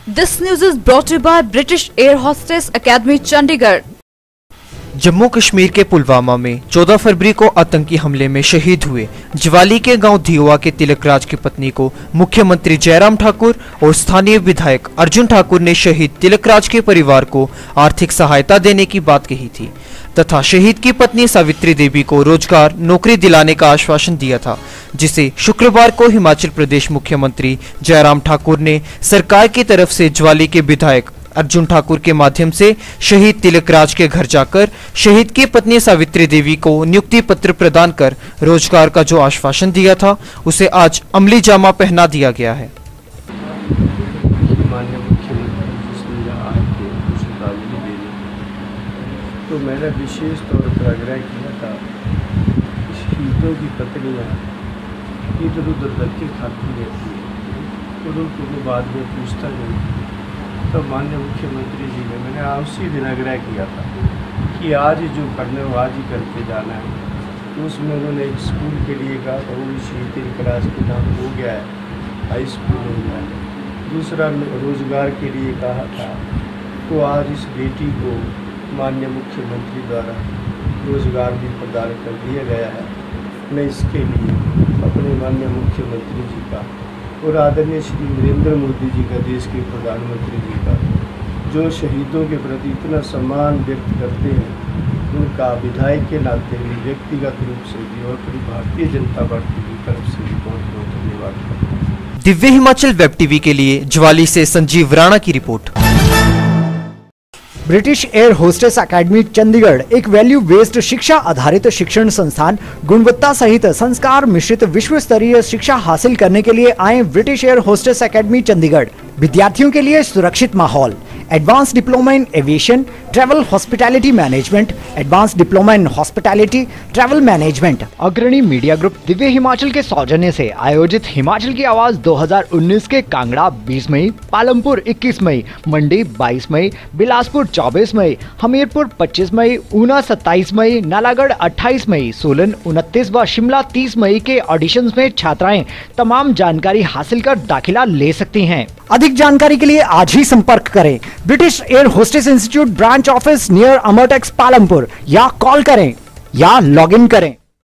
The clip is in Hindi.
This news is brought to you by British Air Hostess Academy, Chandigarh. Jammu Kashmir के पुलवामा में 14 फरवरी को आतंकी हमले में शहीद हुए ज्वाली के गांव धियोआ के तिलकराज की पत्नी को मुख्यमंत्री जयराम ठाकुर और स्थानीय विधायक अर्जुन ठाकुर ने शहीद तिलकराज के परिवार को आर्थिक सहायता देने की बात कही थी तथा शहीद की पत्नी सावित्री देवी को रोजगार नौकरी दिलाने का आश्वासन दिया था, जिसे शुक्रवार को हिमाचल प्रदेश मुख्यमंत्री जयराम ठाकुर ने सरकार की तरफ से ज्वाली के विधायक अर्जुन ठाकुर के माध्यम से शहीद तिलकराज के घर जाकर शहीद की पत्नी सावित्री देवी को नियुक्ति पत्र प्रदान कर रोजगार का जो आश्वासन दिया था उसे आज अमली जामा पहना दिया गया है। माननीय मुख्यमंत्री तो मैंने विशेष तौर पर आग्रह किया था शहीदों की पत्नियाँ इधर उधर धक्के खाती रहती है और उनको बाद में पूछता नहीं। तो माननीय मुख्यमंत्री जी ने मैंने उसी दिन आग्रह किया था कि आज जो करना है वो आज ही करके जाना है। तो उसमें उन्होंने एक स्कूल के लिए कहा तो वो शहीद तिलकराज के नाम हो गया है, हाई स्कूल हो गया है। दूसरा रोजगार के लिए कहा था तो आज इस बेटी को माननीय मुख्यमंत्री द्वारा रोजगार भी प्रदान कर दिया गया है। मैं इसके लिए अपने माननीय मुख्यमंत्री जी का और आदरणीय श्री नरेंद्र मोदी जी का, देश के प्रधानमंत्री जी का, जो शहीदों के प्रति इतना सम्मान व्यक्त करते हैं, उनका विधायक के नाते भी व्यक्तिगत रूप से भी और पूरी भारतीय जनता पार्टी की तरफ से भी बहुत बहुत धन्यवाद करता हूँ। दिव्य हिमाचल वेब टीवी के लिए ज्वाली से संजीव राणा की report. British air hostess academy Chandigarh एक वैल्यू बेस्ड शिक्षा आधारित शिक्षण संस्थान गुणवत्ता सहित संस्कार मिश्रित विश्व स्तरीय शिक्षा हासिल करने के लिए आए British air hostess academy Chandigarh. विद्यार्थियों के लिए सुरक्षित माहौल, advance diploma in aviation, travel hospitality management, advance diploma in hospitality, travel management. अग्रणी मीडिया ग्रुप दिव्य हिमाचल के सौजन्य से आयोजित हिमाचल की आवाज 2019 के कांगड़ा 20 मई, पालमपुर 21 मई, मंडी 22 मई, बिलासपुर 24 मई, हमीरपुर 25 मई, ऊना 27 मई, नालागढ़ 28 मई, सोलन 29 व शिमला 30 मई के ऑडिशंस में छात्राएं तमाम जानकारी हासिल कर दाखिला ले सकती हैं। अधिक जानकारी के लिए आज ही संपर्क करें British air hostess institute branch office near Amartex Palampur या कॉल करें या लॉग इन करें।